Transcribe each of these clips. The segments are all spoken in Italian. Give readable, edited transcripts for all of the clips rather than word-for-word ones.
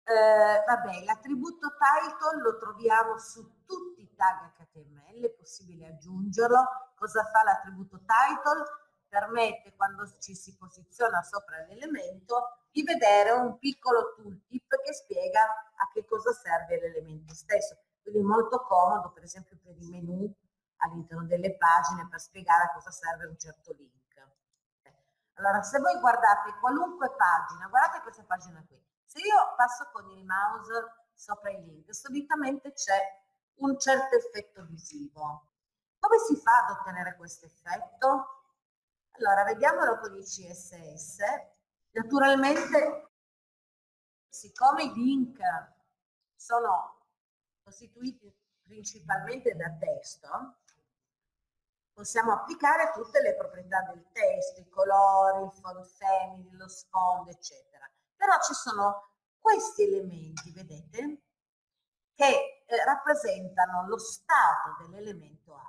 Vabbè, l'attributo title lo troviamo su tutti i tag HTML, è possibile aggiungerlo. Cosa fa l'attributo title? Permette, quando ci si posiziona sopra l'elemento, di vedere un piccolo tooltip che spiega a che cosa serve l'elemento stesso. Quindi è molto comodo, per esempio, per i menu all'interno delle pagine, per spiegare a cosa serve un certo link. Allora, se voi guardate qualunque pagina, guardate questa pagina qui, se io passo con il mouse sopra il link, solitamente c'è un certo effetto visivo. Come si fa ad ottenere questo effetto? Allora, vediamolo con il CSS. Naturalmente, siccome i link sono costituiti principalmente da testo, possiamo applicare tutte le proprietà del testo, i colori, il font family, lo sfondo, eccetera. Però ci sono questi elementi, vedete, che rappresentano lo stato dell'elemento A.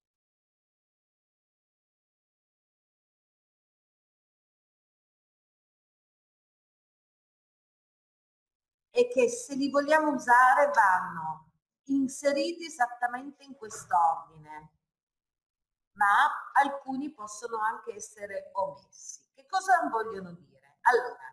E che se li vogliamo usare vanno inseriti esattamente in quest'ordine, ma alcuni possono anche essere omessi. Che cosa vogliono dire? Allora,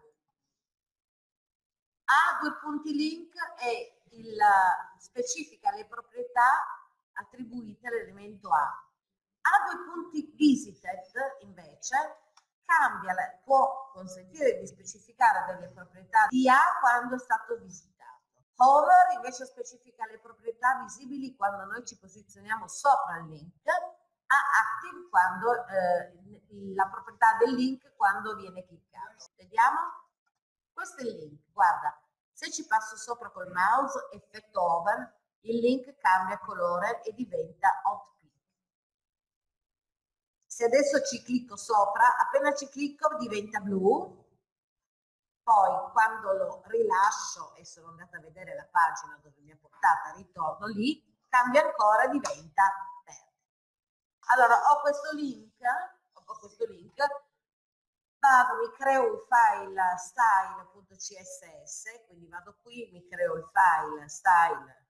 A due punti link è specifica le proprietà attribuite all'elemento A. A due punti visited invece può consentire di specificare delle proprietà di A quando è stato visitato. Hover invece specifica le proprietà visibili quando noi ci posizioniamo sopra il link. A active quando la proprietà del link quando viene cliccato. Vediamo? Questo è il link, guarda, se ci passo sopra col mouse, effetto over, il link cambia colore e diventa hot pink. Se adesso ci clicco sopra, appena ci clicco diventa blu, poi quando lo rilascio e sono andata a vedere la pagina dove mi ha portata, ritorno lì, cambia ancora e diventa verde. Allora ho questo link, vado, mi creo un file style.css, quindi vado qui, mi creo il file style,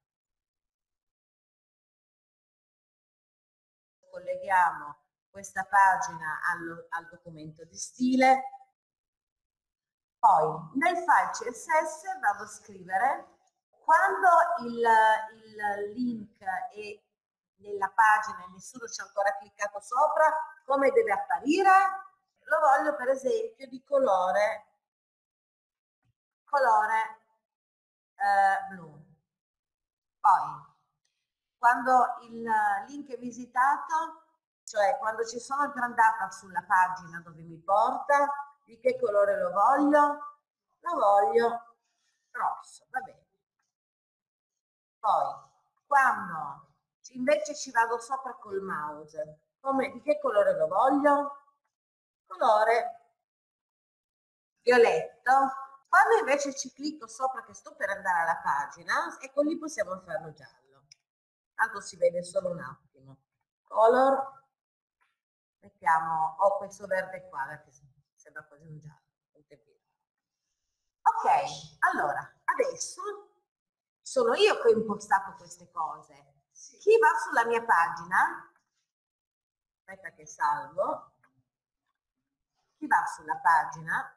colleghiamo questa pagina al documento di stile, poi nel file CSS vado a scrivere quando il link è nella pagina e nessuno ci ha ancora cliccato sopra, come deve apparire? Lo voglio per esempio di colore blu. Poi, quando il link è visitato, cioè quando ci sono andata sulla pagina dove mi porta, di che colore lo voglio? Lo voglio rosso, va bene. Poi, quando invece ci vado sopra col mouse, di che colore lo voglio? Colore violetto. Quando invece ci clicco sopra che sto per andare alla pagina, ecco lì possiamo farlo giallo. Tanto si vede solo un attimo. Color, mettiamo, ho questo verde qua, che sembra quasi un giallo. Ok, allora, adesso sono io che ho impostato queste cose. Chi va sulla mia pagina, aspetta che salvo, chi va sulla pagina,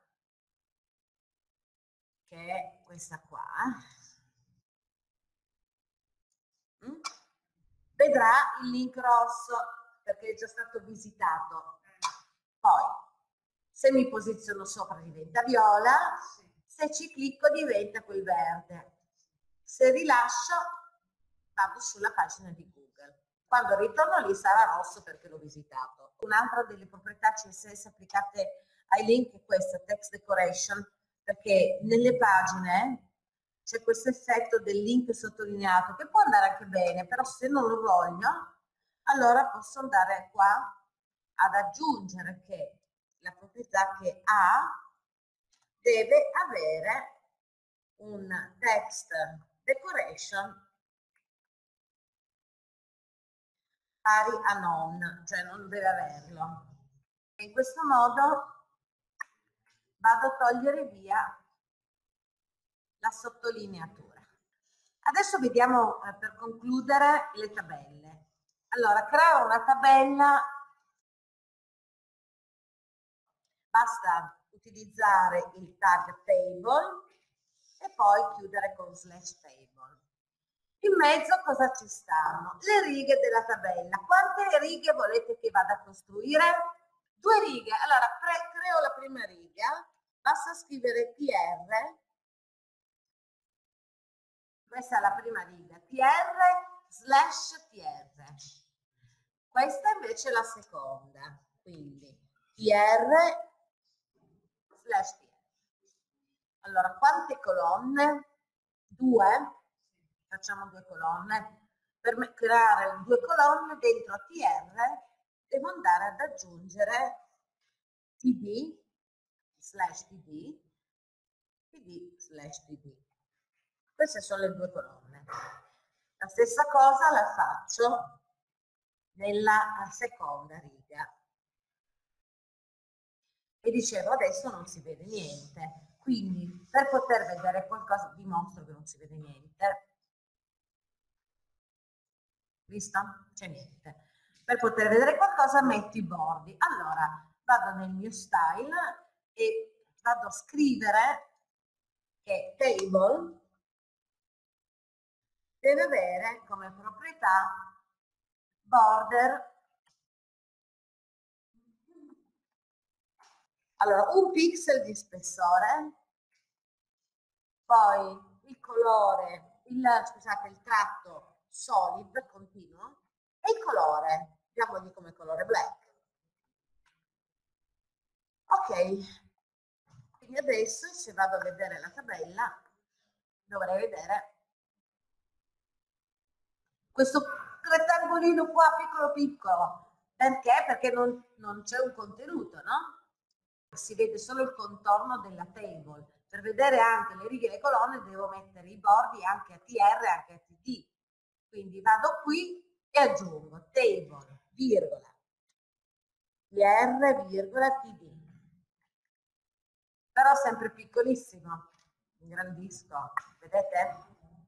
che è questa qua, vedrà il link rosso perché è già stato visitato. Poi, se mi posiziono sopra diventa viola, se ci clicco diventa quel verde. Se rilascio vado sulla pagina di Google. Quando ritorno lì sarà rosso perché l'ho visitato. Un'altra delle proprietà CSS applicate ai link è questa, text decoration, perché nelle pagine c'è questo effetto del link sottolineato che può andare anche bene, però se non lo voglio, allora posso andare qua ad aggiungere che la proprietà che ha deve avere un text decoration pari a non, cioè non deve averlo. E in questo modo vado a togliere via la sottolineatura. Adesso vediamo per concludere le tabelle. Allora, creare una tabella, basta utilizzare il tag table e poi chiudere con /table. In mezzo cosa ci stanno? Le righe della tabella. Quante righe volete che vada a costruire? 2 righe. Allora, creo la prima riga, basta scrivere TR, questa è la prima riga, TR/TR. Questa invece è la seconda, quindi TR/TR. Allora, quante colonne? 2? Facciamo 2 colonne. Per creare 2 colonne dentro TR devo andare ad aggiungere TD/TD, TD/TD. Queste sono le 2 colonne. La stessa cosa la faccio nella seconda riga. E dicevo, adesso non si vede niente, quindi per poter vedere qualcosa, dimostro che non si vede niente. Visto? C'è niente. Per poter vedere qualcosa metto i bordi. Allora, vado nel mio style e vado a scrivere che table deve avere come proprietà border. Allora, un pixel di spessore, poi il colore, scusate, il tratto solid, continuo, e il colore, diamogli come colore black. Ok, quindi adesso se vado a vedere la tabella, dovrei vedere questo rettangolino qua piccolo piccolo. Perché? Perché non c'è un contenuto, no? Si vede solo il contorno della table. Per vedere anche le righe e le colonne devo mettere i bordi anche a TR e anche a TD. Quindi vado qui e aggiungo table, virgola, TR, virgola, TD. Però sempre piccolissimo, ingrandisco, vedete?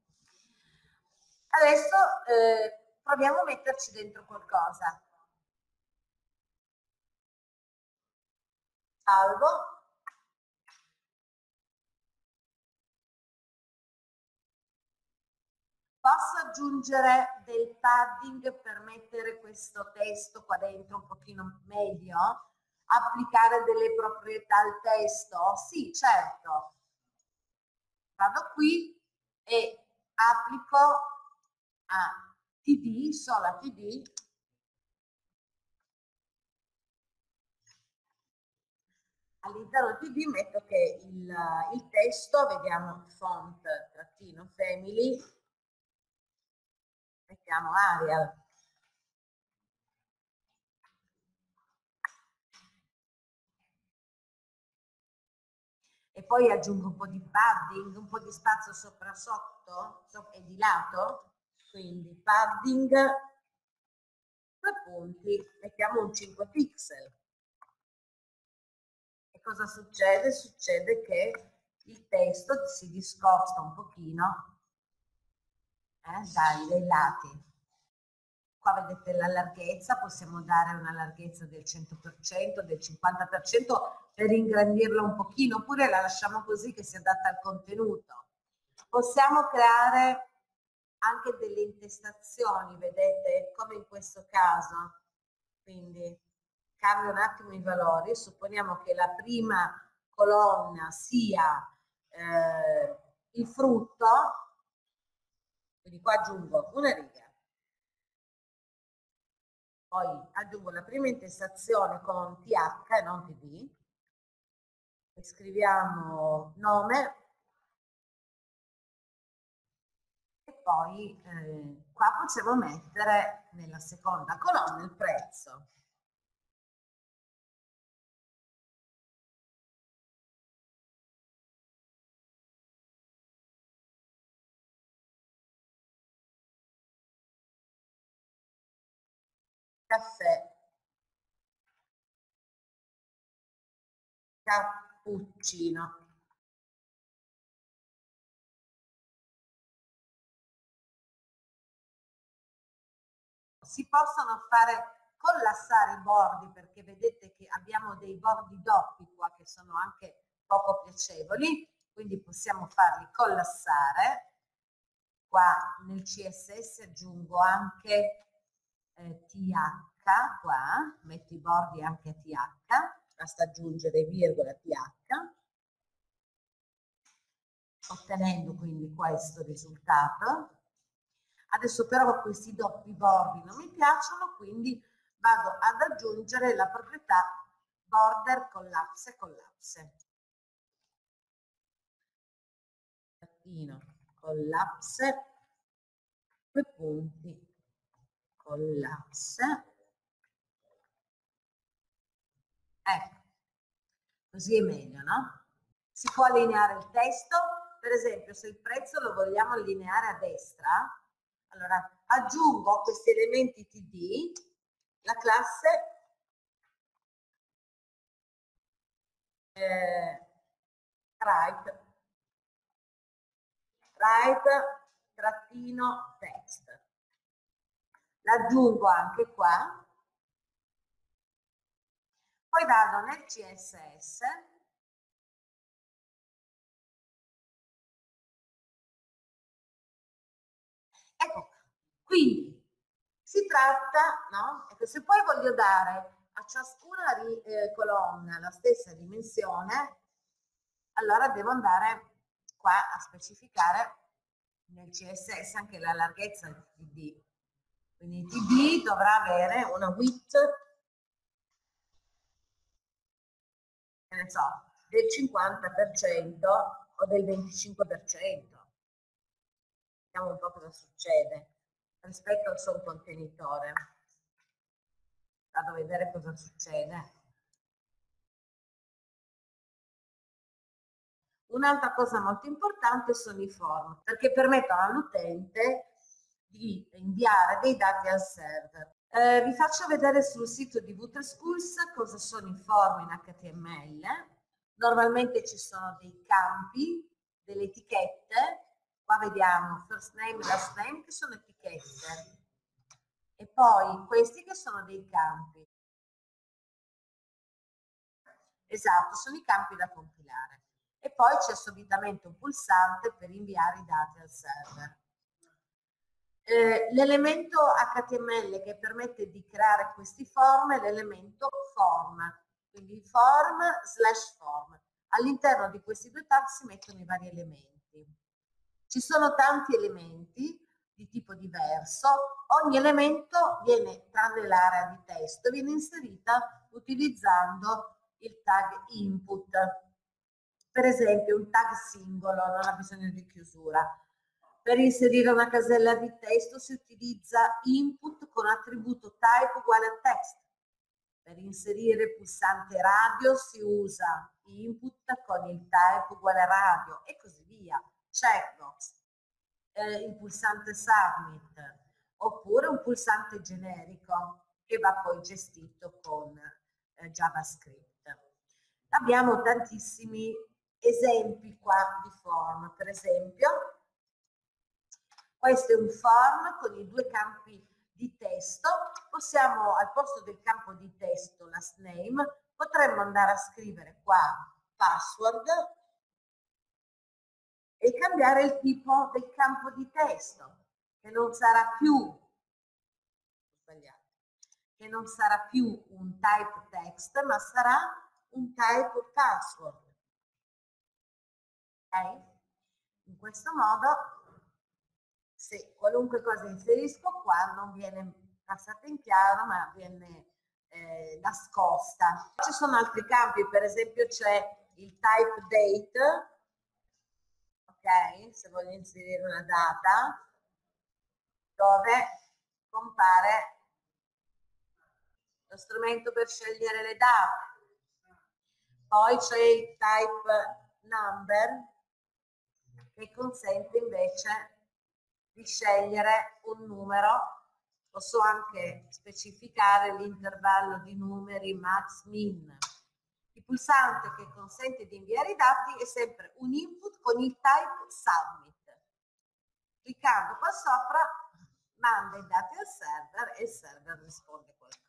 Adesso proviamo a metterci dentro qualcosa. Salvo. Posso aggiungere del padding per mettere questo testo qua dentro un pochino meglio? Applicare delle proprietà al testo? Sì, certo. Vado qui e applico a TD, solo a TD, all'interno di TD metto che il testo, vediamo font trattino family, mettiamo Arial. E poi aggiungo un po' di padding, un po' di spazio sopra sotto e di lato, quindi padding 2 punti, mettiamo un 5 pixel. E cosa succede? Succede che il testo si discosta un pochino dai lati. Qua vedete la larghezza, possiamo dare una larghezza del 100%, del 50% per ingrandirla un pochino, oppure la lasciamo così che si adatta al contenuto. Possiamo creare anche delle intestazioni, vedete, come in questo caso. Quindi cambio un attimo i valori, supponiamo che la prima colonna sia il frutto, quindi qua aggiungo una riga. Poi aggiungo la prima intestazione con TH e non TD, e scriviamo nome e poi qua possiamo mettere nella seconda colonna il prezzo. Caffè, cappuccino. Si possono fare collassare i bordi, perché vedete che abbiamo dei bordi doppi qua che sono anche poco piacevoli, quindi possiamo farli collassare. Qua nel CSS aggiungo anche TH, qua metto i bordi anche a TH, basta aggiungere virgola TH, ottenendo quindi questo risultato. Adesso però questi doppi bordi non mi piacciono, quindi vado ad aggiungere la proprietà border collapse collapse. Collapse, 2 punti, collapse. Ecco, così è meglio, no? Si può allineare il testo, per esempio se il prezzo lo vogliamo allineare a destra, allora aggiungo questi elementi TD, la classe right-text. L'aggiungo anche qua, poi vado nel CSS, ecco, quindi si tratta, no? Ecco, se poi voglio dare a ciascuna colonna la stessa dimensione, allora devo andare qua a specificare nel CSS anche la larghezza del TD. Quindi il TD dovrà avere una width, che ne so, del 50% o del 25%. Vediamo un po' cosa succede rispetto al suo contenitore. Vado a vedere cosa succede. Un'altra cosa molto importante sono i form, perché permettono all'utente di inviare dei dati al server. Vi faccio vedere sul sito di Schools cosa sono i form in HTML. Normalmente ci sono dei campi, delle etichette. Qua vediamo first name e last name che sono etichette. E poi questi che sono dei campi. Esatto, sono i campi da compilare. E poi c'è solitamente un pulsante per inviare i dati al server. L'elemento HTML che permette di creare questi form è l'elemento form, quindi form/form. All'interno di questi due tag si mettono i vari elementi. Ci sono tanti elementi di tipo diverso, ogni elemento viene, tranne l'area di testo, viene inserita utilizzando il tag input. Per esempio un tag singolo non ha bisogno di chiusura. Per inserire una casella di testo si utilizza input con attributo type uguale a text. Per inserire pulsante radio si usa input con il type uguale a radio e così via. Checkbox, il pulsante submit, oppure un pulsante generico che va poi gestito con JavaScript. Abbiamo tantissimi esempi qua di form, per esempio questo è un form con i due campi di testo, possiamo al posto del campo di testo last name potremmo andare a scrivere qua password e cambiare il tipo del campo di testo, che non sarà più che non sarà più un type text, ma sarà un type password. Ok? In questo modo, se qualunque cosa inserisco qua non viene passata in chiaro, ma viene nascosta. Ci sono altri campi, per esempio c'è il type date, ok? Se voglio inserire una data, dove compare lo strumento per scegliere le date. Poi c'è il type number che consente invece di scegliere un numero. Posso anche specificare l'intervallo di numeri max min. Il pulsante che consente di inviare i dati è sempre un input con il type submit. Cliccando qua sopra manda i dati al server e il server risponde qualcosa.